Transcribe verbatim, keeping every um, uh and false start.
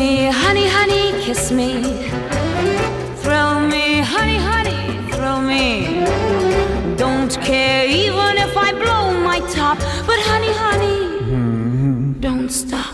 me, honey, honey, kiss me. Thrill me, honey, honey, thrill me. Don't care even if I blow my top, but honey, honey, don't stop.